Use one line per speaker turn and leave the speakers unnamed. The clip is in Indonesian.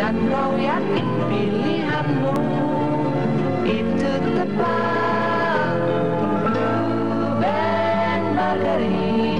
dan kau yakin pilihanmu itu tepat. Ruben Margarit.